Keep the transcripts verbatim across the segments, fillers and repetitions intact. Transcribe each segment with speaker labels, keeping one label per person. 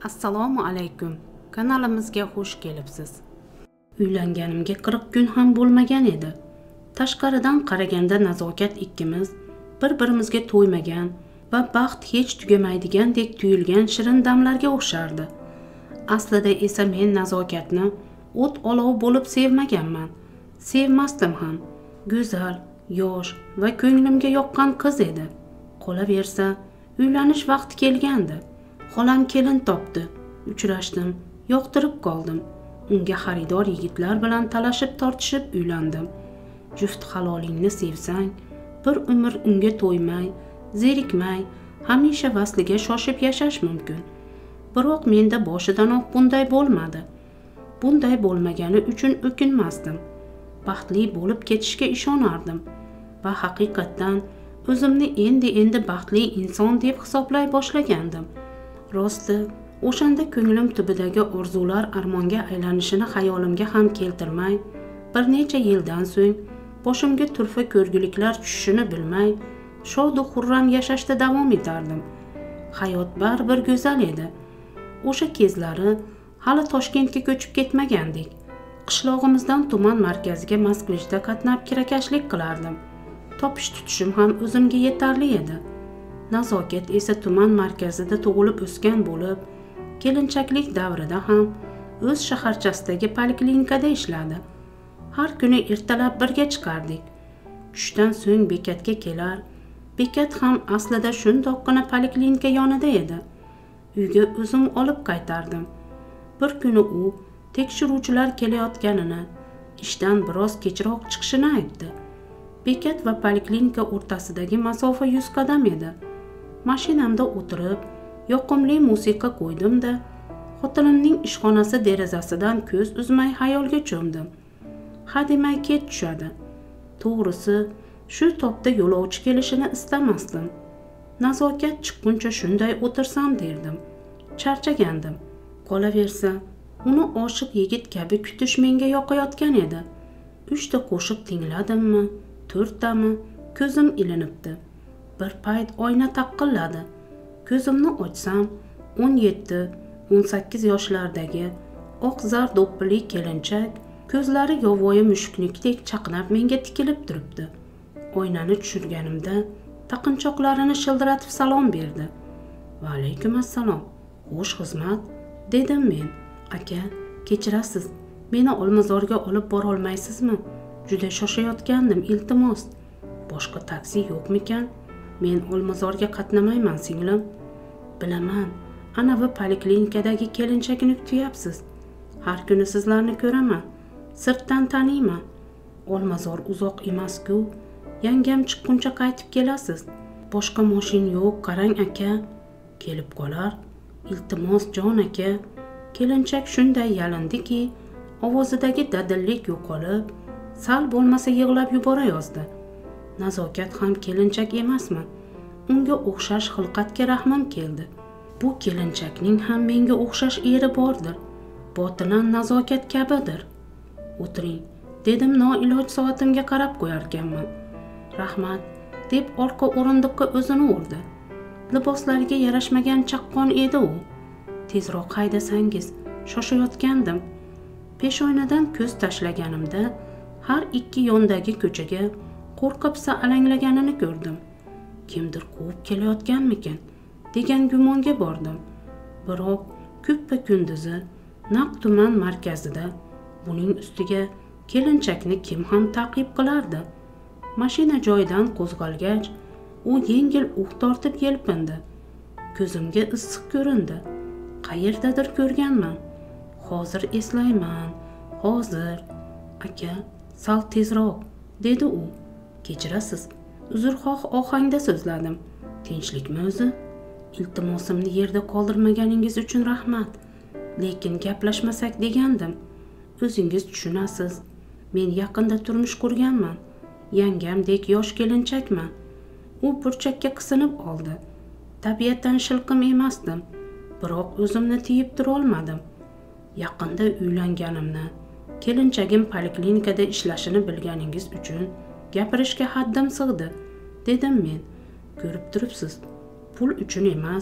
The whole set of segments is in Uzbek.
Speaker 1: Assalomu alaykum. Kanalimizga xush kelibsiz. Uylanganimga qirq kun ham bo'lmagan edi. Tashqaridan qaraganda Nazokat ikkimiz bir-birimizga to'ymagan va baxt hech tugamaydigandek tuyulgan shirin damlarga o'xshardi. Aslida esa men Nazokatni o't olov bo'lib sevmaganman. Sevmasdim ham. Go'zal, yosh va ko'nglimga yoqqan qiz edi. Qolaversa, uylanish vaqti kelgandi. Xolam kelin topdi. Uchrashdim, yoqtirib qoldim. Unga xaridor yigitlar bilan talashib tortishib uylandim. Juft halolingni sevsang, bir umr unga to'ymay, zerikmay, hamisha vasliga shoshib yashash mumkin. Biroq menda boshidanoq bunday bo'lmadi. Bunday bo'lmagani uchun o'kinmasdim. Baxtli bo'lib ketishga ishonardim va haqiqatdan o'zimni endi-endi baxtli inson deb hisoblay boshlagandim. Rosti, o'shanda ko'nglim tubidagi orzular armonga aylanishini xayolimga ham keltirmay, bir necha yildan so'ng boshimga turfa ko'rguliklar tushishini bilmay, shod va xurram yashashda davom etardim. Hayot baribir go'zal edi. O'sha kezlari hali Toshkentga ko'chib ketmagandik. Qishlog'imizdan tuman markaziga Moskvada qatnab kirakashlik qilardim. Topish tutishim ham o'zimga yetarli edi. Nazokat esa tuman markazida tug'ilib o'sgan bo'lib, kelinchaklik davrida ham o'z shaharchasidagi poliklinikada ishladi. Har kuni ertalab birga chiqardik. Tushdan so'ng bekatga kelar. Bekat ham aslida shundoqqina poliklinika yonida edi. Uyga o'zim olib qaytardim. Bir kuni u tekshiruvchilar kelayotganini, ishdan biroz kechroq chiqishini aytdi. Bekat va poliklinika o'rtasidagi masofa yuz qadam edi. Mashinamda o'tirib, yoqimli musiqa qo'ydim-da, xotinimning ishxonasi derazasidan ko'z uzmay xayolga cho'mdim. Hademay ket tushadi. To'g'risi, shu topda yo'lovchi kelishini istamasdim. Nazokat chiqquncha shunday o'tirsam derdim. Charchagandim. Qolaversa, uni oshiq yigit kabi kutish menga yoqayotgan edi. Uchta qo'shiq tingladimmi, to'rttami, ko'zim ilinibdi. Bir payt oyna taqilladi. Ko'zimni ochsam, o'n yetti o'n sakkiz yoshlardagi oq zar do'ppili kelinchak, ko'zlari yovvoyi mushuknikdek chaqnab menga tikilib turibdi. Oynani tushirganimda taqinchoqlarini shildiratib salom berdi. Va alaykum assalom. Xush xizmat, dedim men. Aka, kechirasiz. Meni Olmazorga olib bora olmaysizmi? Juda shoshayotgandim, iltimos. Boshqa taksi yo'qmikan? Men Olmazorga qatnamayman, singlim. Bilaman, ana bu poliklinikadagi kelinchakni kutyapsiz. Har kuni sizlarni ko'raman, sirtdan taniyman. Olmazor uzoq emas-ku. Yangam chiqquncha qaytib kelasiz. Boshqa mashin yo'q, qarang aka. Kelib qolar. Iltimos jon aka. Kelinchak shunday yalindiki, ovozidagi dadillik yo'qolib, sal bo'lmasa yig'lab yubora yozdi. Nazokat ham kelinchak emasmi? Unga o'xshash xilqatga rahmim keldi. Bu kelinchakning ham menga o'xshash eri bordir. Botinan Nazokat kabidir. O'tiring, dedim noiloj soatimga qarab qo'yarkanman. Rahmat, deb orqa o'rindiqqa o'zini urdi. Liboslariga yarashmagan chaqqon edi u. Tezroq haydasangiz, shoshayotgandim. Peshoynadan ko'z tashlaganimda har ikki yondagi ko'chaga qo'rqibsa alanglaganini ko'rdim. Kimdir quvib kelayotganmikin degan gumonga bordim. Biroq ko'ppa kunduzi naq tuman markazida buning ustiga kelinchakni kim ham ta'qib qilardi? Mashina joyidan qo'zg'algach, u yengil uh tortib yelpindi. Ko'zimga issiq ko'rindi. Qayerdadir ko'rganman. Hozir eslayman. Hozir. Aka, sal tezroq, dedi u. Kechirasiz. Uzrxoh ohangda so'zladim. Tinchlikmi o'zi? Iltimosimni yerda qoldirmaganingiz uchun rahmat. Lekin gaplashmasak degandim. O'zingiz tushunasiz. Men yaqinda turmush qurganman. Yangamdek yosh kelinchakman. U burchakka qisinib oldi. Tabiatdan shilqim emasdim. Biroq o'zimni tiyib tura olmadim. Yaqinda uylanganimni, kelinchagim poliklinikada ishlashini bilganingiz uchun gapirishga haddim sig'di, dedim men. Ko'rib turibsiz, pul uchun emas,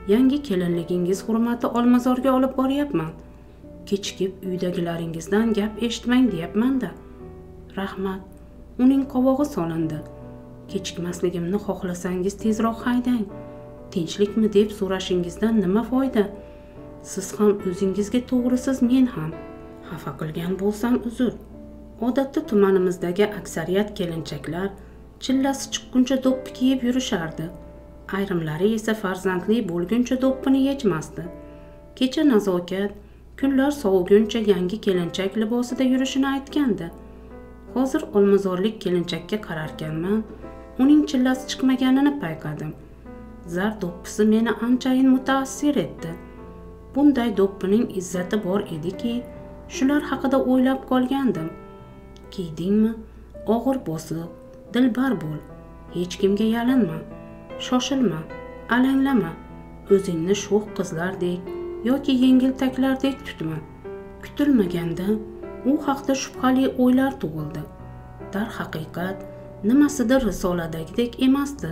Speaker 1: yangi kelinligingiz hurmati Olmazorga olib boryapman. Kechikib uydagilaringizdan gap eshitmang deyapman-da. Rahmat. Uning qovog'i solindi. Kechikmasligimni xohlasangiz tezroq haydang. Tinchlikmi deb so'rashingizdan nima foyda? Siz ham o'zingizga to'g'risiz, men ham. Xafa qilgan bo'lsam uzr. Odatda tumanimizdagi aksariyat kelinchaklar chillasi chiqquncha do'ppi kiyib yurishardi. Ayrimlari esa farzandli bo'lguncha do'ppini yechmasdi. Kecha Nazokat kunlar soviguncha yangi kelinchak libosida yurishini aytgandi. Hozir olmazorlik kelinchakka qararkanman, uning chillasi chiqmaganini payqadim. Zar do'ppisi meni anchayin mutaassir etdi. Bunday do'ppining izzati bor ediki, shular haqida o'ylab qolgandim. Kiydingmi? Og'ir bosiq, dilbar bo'l. Hech kimga yalinma. Shoshilma, alanglama. O'zingni sho'x qizlardek yoki yengiltaklardek tutma. Kutilmaganda u haqda shubhali o'ylar tug'ildi. Darhaqiqat, nimasidir risoladagidek emasdi.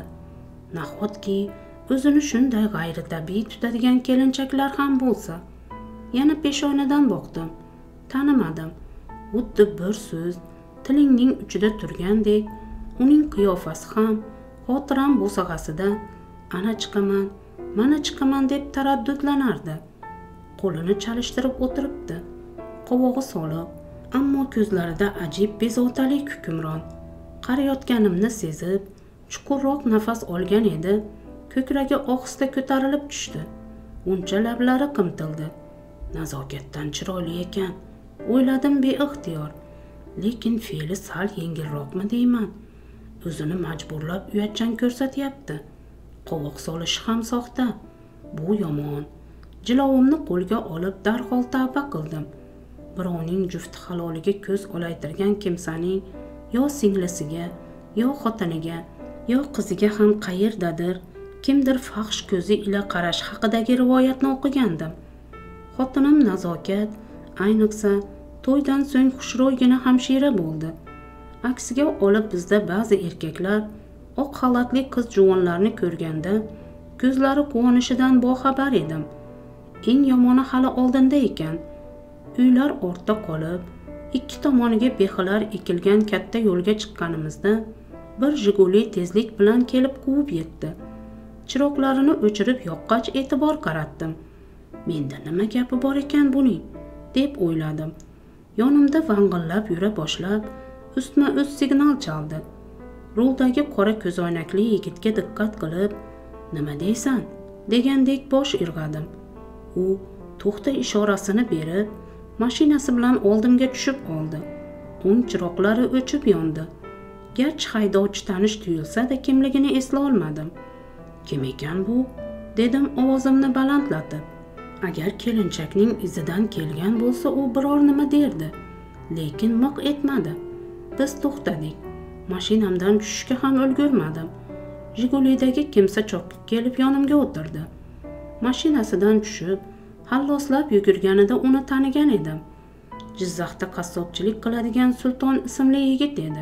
Speaker 1: Nahotki o'zini shunday g'ayritabiiy tutadigan kelinchaklar ham bo'lsa. Yana peshonadan boqdim. Tanimadim. Xuddi bir so'z tilingning uchida turgandek, uning qiyofasi ham xotiram bo'sag'asida ana chiqaman, mana chiqaman deb taraddudlanardi. Qo'lini chalishtirib o'tiribdi. Qovog'i soliq, ammo ko'zlarida ajib bezovtalik hukmron. Qarayotganimni sezib, chuqurroq nafas olgan edi, ko'kragi ohista ko'tarilib tushdi. Uncha lablari qimtildi. Nazokatdan chiroyli ekan, o'yladim beixtiyor. Lekin fe'li sal yengilroqmi deyman. O'zini majburlab uyatchan ko'rsatyapti. Qovoq solishi ham soxta. Bu yomon. Jilovimni qo'lga olib darhol tavba qildim. Birovning jufti haloliga ko'z olaytirgan kimsaning yo singlisiga, yo xotiniga, yo qiziga ham qayerdadir kimdir fahsh ko'zi ila qarash haqidagi rivoyatni o'qigandim. Xotinim Nazokat ayniqsa to'ydan so'ng xushro'ygina hamshira bo'ldi. Aksiga olib bizda ba'zi erkaklar oq xalatli qiz juvonlarni ko'rganda ko'zlari quvonishidan boxabar edim. Eng yomoni hali oldinda ekan. Uylar ortda qolib, ikki tomoniga behilar ekilgan katta yo'lga chiqqanimizda bir Jiguli tezlik bilan kelib quvib yetdi. Chiroqlarini o'chirib yoqqach e'tibor qaratdim. Menda nima gapi bor ekan buning, deb o'yladim. Yonimda vang'illab yura boshlab, ustma-ust signal chaldi. Ruldagi qora ko'zoynakli yigitga diqqat qilib, "Nima deysan?" degandek bosh irg'adim. U to'xta ishorasini berib, mashinasi bilan oldimga tushib oldi. O'ng chiroqlari o'chib yondi. Garchi haydovchi tanish tuyulsa-da kimligini esla olmadim. "Kim ekan bu?" dedim ovozimni balandlatib. Agar kelinchakning izidan kelgan bo'lsa, u biror nima derdi, lekin miq etmadi. Biz to'xtadik. Mashinamdan tushishga ham ulgurmadim. Jigulidagi kimsa chopib kelib yonimga o'tirdi. Mashinasidan tushib, halloslab yugurganida uni tanigan edim. Jizzaxda qassobchilik qiladigan Sulton ismli yigit edi.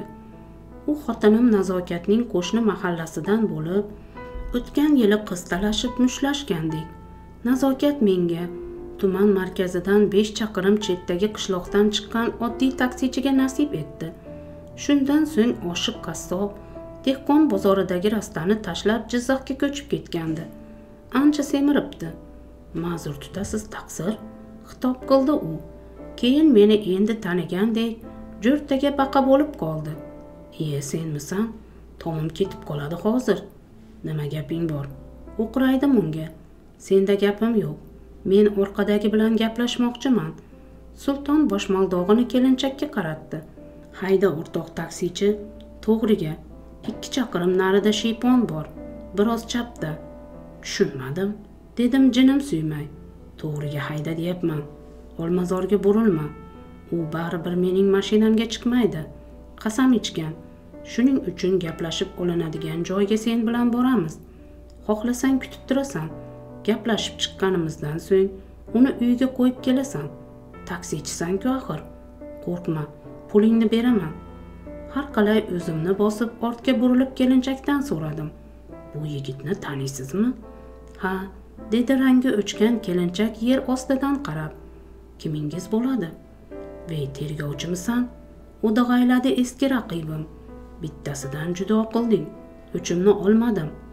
Speaker 1: U xotinim Nazokatning qo'shni mahallasidan bo'lib, o'tgan yili qiz talashib mushlashgandik. Nazokat menga tuman markazidan besh chaqirim chetdagi qishloqdan chiqqan oddiy taksichiga nasib etdi. Shundan so'ng oshiq qassob dehqon bozoridagi rastani tashlab Jizzaxga ko'chib ketgandi. Ancha semiribdi. "Ma'zur tutasiz, taqsir", xitob qildi u. Keyin meni endi tanigandek jo'rtaga baqa bo'lib qoldi. "Iye, senmisan? Tomim ketib qoladi hozir. Nima gaping bor?" O'qiraydim unga. "Senda gapim yo'q. Men orqadagi bilan gaplashmoqchiman." Sulton boshmaldog'ini kelinchakka qaratdi. "Hayda, o'rtoq taksichi, to'g'riga. ikki chaqirim narida shiypon bor. Biroz chapda." "Tushunmadim", dedim jinim suymay. "To'g'riga hayda deyapman. Olmazorga burilma. U baribir mening mashinamga chiqmaydi. Qasam ichgan. Shuning uchun gaplashib olinadigan joyga sen bilan boramiz. Xohlasang kutib turasan. Gaplashib chiqqanimizdan so'ng uni uyiga qo'yib kelasan. Taksichisan-ku axir. Qo'rqma, pulingni beraman." Har qalay o'zimni bosib ortga burilib kelinchakdan so'radim. "Bu yigitni taniysizmi?" "Ha, dedi rangi o'chgan kelinchak yer ostidan qarab. Kimingiz bo'ladi? Vey, tergovchimisan? O'dag'ayladi eski raqibim. Bittasidan judo qilding. O'chimni olmadim.